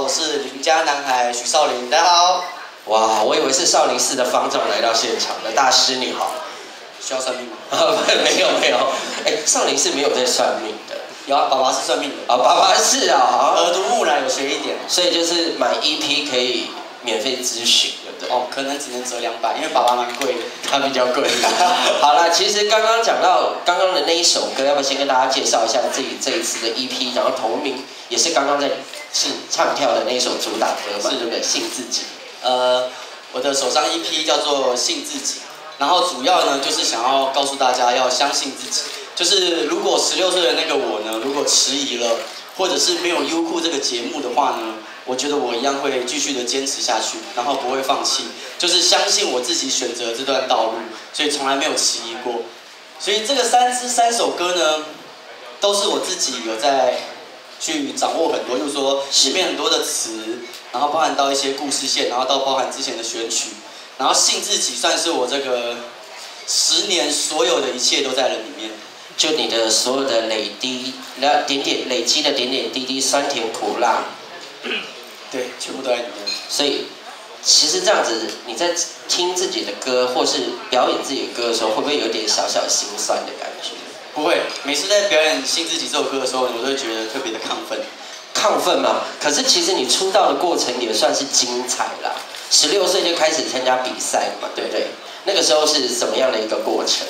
我是邻家男孩许少林，大家好。 哇，我以为是少林寺的方丈来到现场的，大师你好。 需要算命吗？ 没有，少林寺没有在算命的。 有啊，爸爸是算命的。 爸爸是啊， 耳濡目染有学一点。 所以就是买EP可以免费咨询，对不对？ 哦，可能只能折200，因为爸爸蛮贵的， 他比较贵。好了，其实刚刚讲到刚刚的那一首歌，要不要先跟大家介绍一下自己这一次的 EP， 然后同名也是刚刚在唱跳的那一首主打歌嘛，对不对？信自己。 我的首张 EP 叫做《信自己》，然后主要呢就是想要告诉大家要相信自己。就是如果16岁的那个我呢，如果迟疑了，或者是没有优酷这个节目的话呢，我觉得我一样会继续的坚持下去，然后不会放弃，就是相信我自己选择这段道路，所以从来没有迟疑过。所以这个3首歌呢，都是我自己有在去掌握很多，就是说里面很多的词，然后包含到一些故事线，然后到包含之前的选曲，然后信自己算是我这个10年所有的一切都在了里面。 就你的所有的累积的点点滴滴，酸甜苦辣， 对，全部都在里面。 所以其实这样子，你在听自己的歌或是表演自己的歌的时候，会不会有点小小心酸的感觉？ 不会，每次在表演《信自己》这首歌的时候，我都会觉得特别的亢奋。 亢奋吗？可是其实你出道的过程也算是精彩啦。16岁就开始参加比赛嘛，对不对？那个时候是什么样的一个过程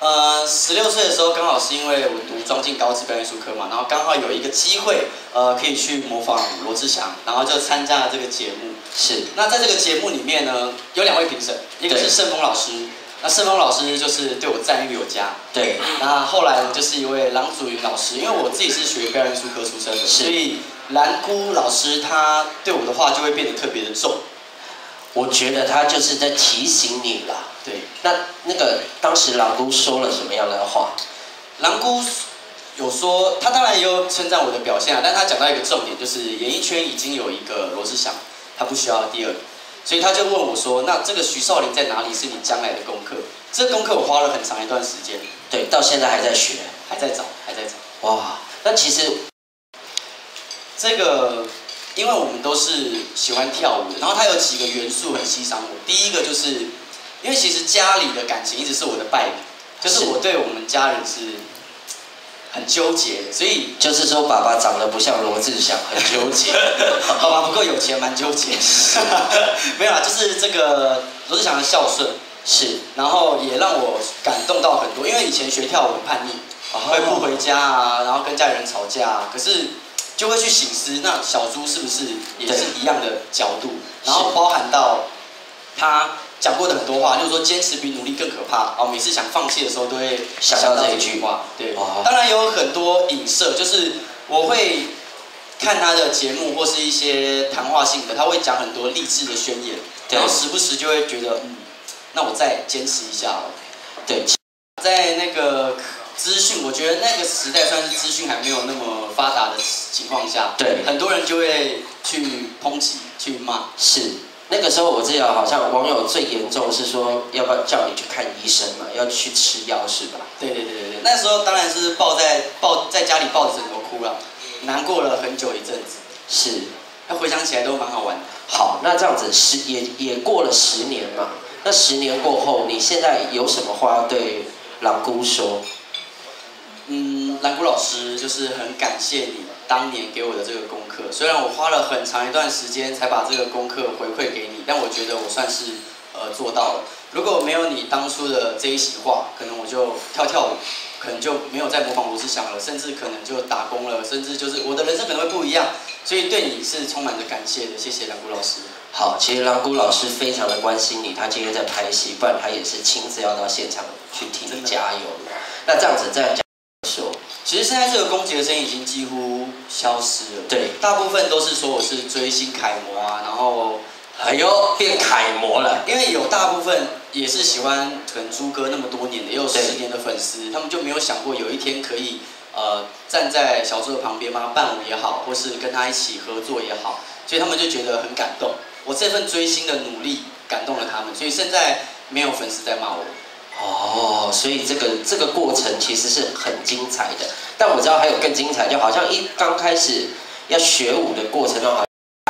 ？16岁的时候，刚好是因为我读庄敬高职表演艺术科嘛，然后刚好有一个机会，可以去模仿罗志祥，然后就参加了这个节目。 是。 那在这个节目里面呢，有2位评审，一个是盛峰老师，那盛峰老师就是对我赞誉有加。 对。 那后来就是一位郎祖筠老师，因为我自己是学表演艺术科出身的，所以蓝姑老师他对我的话就会变得特别的重。 我觉得他就是在提醒你啦。 对， 那个当时郎姑说了什么样的话？ 郎姑有说，他当然也有称赞我的表现啊，但他讲到一个重点，就是演艺圈已经有一个罗志祥，他不需要第二个，所以他就问我说：“那这个徐少林在哪里？是你将来的功课？”这个功课我花了很长一段时间， 对，到现在还在学， 还在找。 哇，那其实这个。因为我们都是喜欢跳舞的，然后它有几个元素很欣赏我。第一个就是，因为其实家里的感情一直是我的败笔，就是我对我们家人是很纠结的，所以就是说爸爸长得不像罗志祥，很纠结。 爸爸不够有钱，蛮纠结。没有啦，就是这个罗志祥的孝顺是， 然后也让我感动到很多，因为以前学跳舞很叛逆，会不回家啊，然后跟家人吵架啊，可是。就会去省思，那小猪是不是也是一样的角度？然后包含到他讲过的很多话，就是说坚持比努力更可怕。哦，每次想放弃的时候都会想到这一句话。对，当然有很多影射，就是我会看他的节目或是一些谈话性的，他会讲很多励志的宣言，然后时不时就会觉得，那我再坚持一下。 对， 在那个。资讯，我觉得那个时代算是资讯还没有那么发达的情况下， 对， 很多人就会去抨击、去骂。 是，那个时候我记得好像网友最严重是说，要不要叫你去看医生嘛，要去吃药是吧？ 对，那时候当然是抱在家里抱着枕头哭了，难过了很久一阵子。 是， 那回想起来都蛮好玩的。 好，那这样子也过了10年嘛，那10年过后，你现在有什么话要对郎姑说？ 蓝姑老师就是很感谢你当年给我的这个功课，虽然我花了很长一段时间才把这个功课回馈给你，但我觉得我算是做到了。如果没有你当初的这一席话，可能我就跳舞，可能就没有再模仿罗志祥了，甚至可能就打工了，甚至就是我的人生可能会不一样。所以对你是充满着感谢的，谢谢蓝姑老师。 好，其实郎姑老师非常的关心你，他今天在拍戏，不然他也是亲自要到现场去替你加油。那这样子这样讲说。 其实现在这个攻击的声音已经几乎消失了， 对， 大部分都是说我是追星楷模啊，然后变楷模了， 因为有大部分也是喜欢可能猪哥那么多年的，也有10年的粉丝，他们就没有想过有一天可以站在小猪的旁边帮他伴舞也好，或是跟他一起合作也好，所以他们就觉得很感动。我这份追星的努力感动了他们，所以现在没有粉丝在骂我。 哦，所以这个过程其实是很精彩的，但我知道还有更精彩，就好像刚开始要学舞的过程中，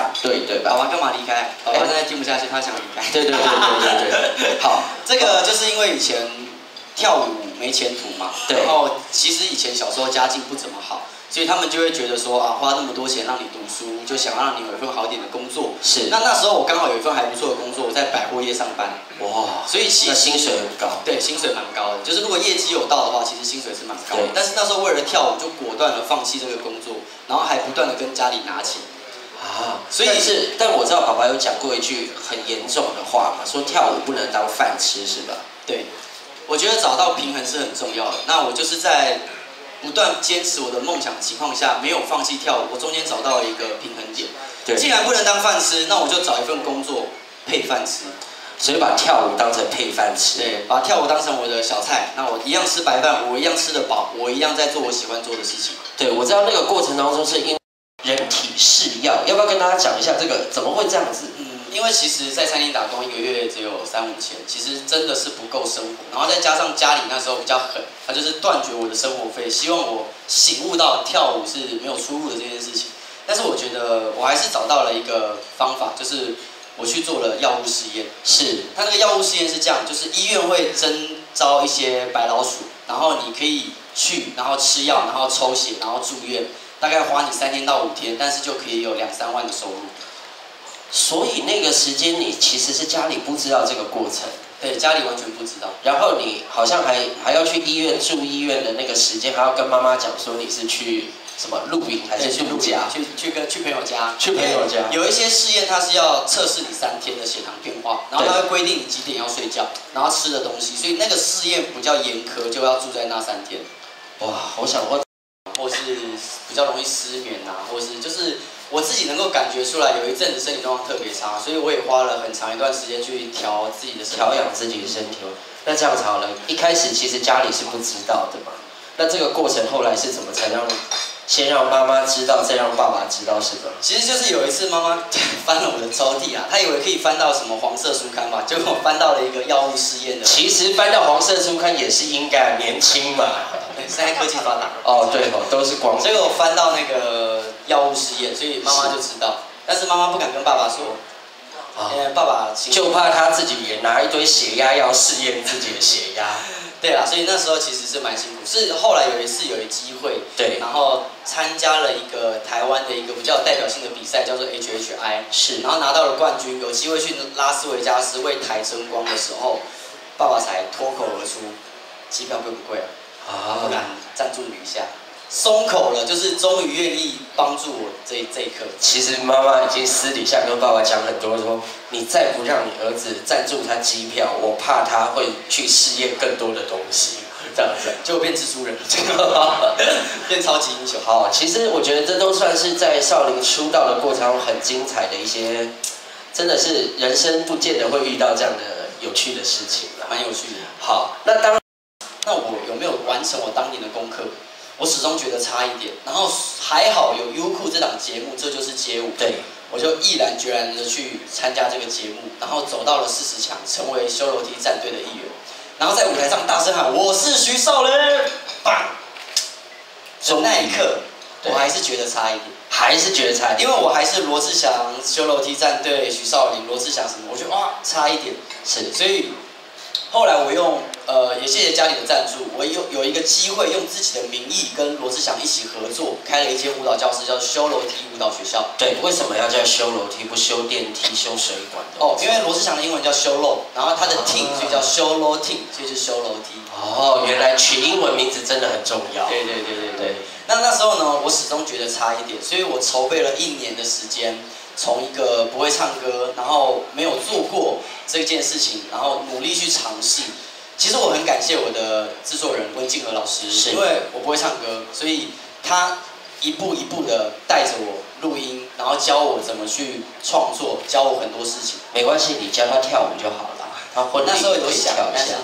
对吧？ 爸爸干嘛离开？爸爸现在听不下去，他想离开。 对。好， 这个就是因为以前跳舞没前途嘛， 对。 然后其实以前小时候家境不怎么好，所以他们就会觉得说啊，花那么多钱让你读书，就想让你有一份好一点的工作。 是。 那时候我刚好有一份还不错的工作，我在百货业上班。 哇， 所以其实薪水很高。 对，薪水蛮高的。就是如果业绩有到的话，其实薪水是蛮高的。但是那时候为了跳舞，就果断的放弃这个工作，然后还不断的跟家里拿钱。 所以但我知道爸爸有讲过一句很严重的话嘛，说跳舞不能当饭吃，是吧？ 对，我觉得找到平衡是很重要的。那我就是在不断坚持我的梦想的情况下，没有放弃跳舞，我中间找到了一个平衡点。对，既然不能当饭吃，那我就找一份工作配饭吃。 所以把跳舞当成配饭吃。 对，把跳舞当成我的小菜。那我一样吃白饭，我一样吃得饱，我一样在做我喜欢做的事情。 对，我知道那个过程当中是因人体试药，要不要跟大家讲一下这个怎么会这样子？ 因为其实，在餐厅打工1个月只有3、5千，其实真的是不够生活。然后再加上家里那时候比较狠，他就是断绝我的生活费，希望我醒悟到跳舞是没有出路的这件事情。但是我觉得我还是找到了一个方法，就是我去做了药物试验。 是， 他那个药物试验是这样，就是医院会征召一些白老鼠，然后你可以去，然后吃药，然后抽血，然后住院，大概花你3天到5天，但是就可以有2、3万的收入。 所以那个时间你其实是家里不知道这个过程， 对，家里完全不知道。 然后你好像还要去医院住医院的那个时间，还要跟妈妈讲说你是去什么露营还是去度假？ 去朋友家。 去朋友家。 有一些试验它是要测试你3天的血糖变化，然后它会规定你几点要睡觉，然后吃的东西，所以那个试验比较严苛，就要住在那3天。 哇，我想问， 或是比较容易失眠啊，或是就是我自己能够感觉出来，有一阵子身体状况特别差，所以我也花了很长一段时间去调自己的身体， 调养自己的身体。那这样子好了，一开始其实家里是不知道的嘛，那这个过程后来是怎么才先让妈妈知道，再让爸爸知道，是吧？ 其实就是有一次妈妈翻了我的抽屉啊，她以为可以翻到什么黄色书刊吧，结果我翻到了一个药物试验的。 其实翻到黄色书刊也是应该，年轻嘛。 现在科技发达。 哦，对哦，都是光。 结果我翻到那个药物试验，所以妈妈就知道，但是妈妈不敢跟爸爸说，爸爸就怕他自己也拿一堆血压药试验自己的血压。 对啦，所以那时候其实是蛮辛苦。是后来有一次有机会， 对， 然后参加了一个台湾的一个比较有代表性的比赛，叫做 HHI， 是， 然后拿到了冠军，有机会去拉斯维加斯为台争光的时候，爸爸才脱口而出，机票贵不贵啊？不然赞助你一下。松口了，就是终于愿意帮助我这一刻。 其实妈妈已经私底下跟爸爸讲很多，说你再不让你儿子赞助他机票，我怕他会去试验更多的东西，这样子就变蜘蛛人，变超级英雄。 好，其实我觉得这都算是在少林出道的过程中很精彩的一些，真的是人生不见得会遇到这样的有趣的事情啦， 蛮有趣的。 好，那我有没有完成我当年的功课？我始终觉得差一点，然后还好有优酷这档节目，这就是街舞， 对， 我就毅然决然的去参加这个节目，然后走到了40强，成为修楼梯战队的一员，然后在舞台上大声喊我是徐少林，棒！从那一刻，我还是觉得差一点，因为我还是罗志祥修楼梯战队徐少林，罗志祥什么，我觉得哇差一点， 是， 所以后来我用也谢谢家里的赞助，我有一个机会用自己的名义跟罗志祥一起合作，开了一间舞蹈教室，叫修楼梯舞蹈学校。 对，为什么要叫修楼梯，不修电梯、修水管的？ 哦，因为罗志祥的英文叫修楼，然后他的 team 所以叫修楼 team， 所以就是修楼梯。 哦，原来取英文名字真的很重要。 对。那时候呢，我始终觉得差一点，所以我筹备了1年的时间。从一个不会唱歌，然后没有做过这件事情，然后努力去尝试。其实我很感谢我的制作人温静和老师，因为我不会唱歌，所以他一步一步的带着我录音，然后教我怎么去创作，教我很多事情。 没关系，你教他跳舞就好了。他婚礼那时候有想， 跳一下。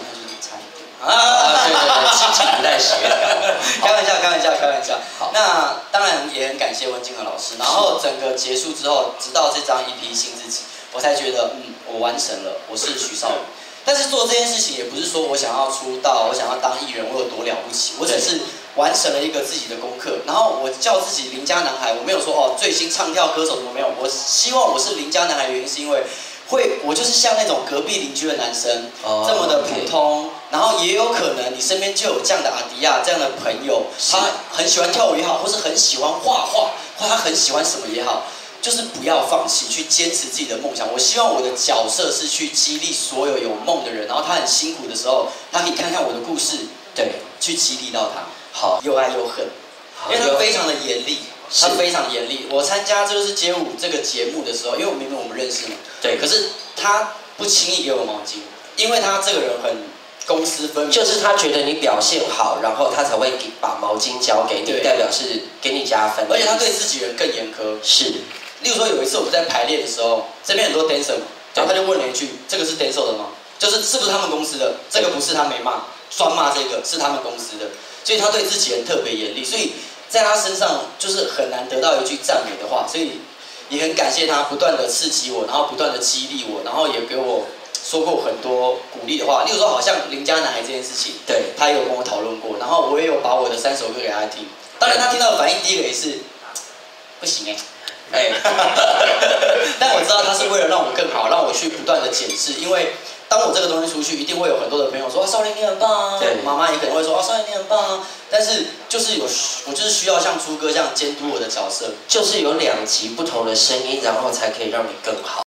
对， 心情不太协调。 开玩笑。好，那当然也很感谢温静和老师。然后整个结束之后，直到这张 EP《新自己》，我才觉得，我完成了，我是徐少宇。但是做这件事情也不是说我想要出道，我想要当艺人，我有多了不起。我只是完成了一个自己的功课，然后我叫自己邻家男孩，我没有说哦最新唱跳歌手怎么没有，我希望我是邻家男孩的原因是因为我就是像那种隔壁邻居的男生，这么的普通，然后也有可能你身边就有这样的阿迪亚这样的朋友，他很喜欢跳舞也好，或是很喜欢画画，或他很喜欢什么也好。就是不要放弃，去坚持自己的梦想。我希望我的角色是去激励所有有梦的人，然后他很辛苦的时候，他可以看看我的故事，对，去激励到他。好，又爱又恨，因为他非常的严厉，他非常严厉。我参加就是街舞这个节目的时候，因为明明我们认识嘛，对，可是他不轻易给我毛巾，因为他这个人很公私分明， 就是他觉得你表现好，然后他才会把毛巾交给你，代表是给你加分。 而且他对自己人更严苛， 是。 例如说有一次我们在排练的时候，这边很多 dancer 嘛，然后他就问了一句：“这个是 dancer 的吗？就是是不是他们公司的？这个不是，他没骂，专骂这个是他们公司的。”所以他对自己人特别严厉，所以在他身上就是很难得到一句赞美的话，所以也很感谢他不断的刺激我，然后不断的激励我，然后也给我说过很多鼓励的话。例如说，好像邻家男孩这件事情，对他也有跟我讨论过，然后我也有把我的3首歌给他听。当然他听到的反应，第一个也是不行但我知道他是为了让我更好，让我去不断的检视，因为当我这个东西出去，一定会有很多的朋友说啊，少林你很棒啊，妈妈也可能会说啊，少林你很棒啊，但是就是我就是需要像朱哥这样监督我的角色， 就是有2极不同的声音，然后才可以让你更好。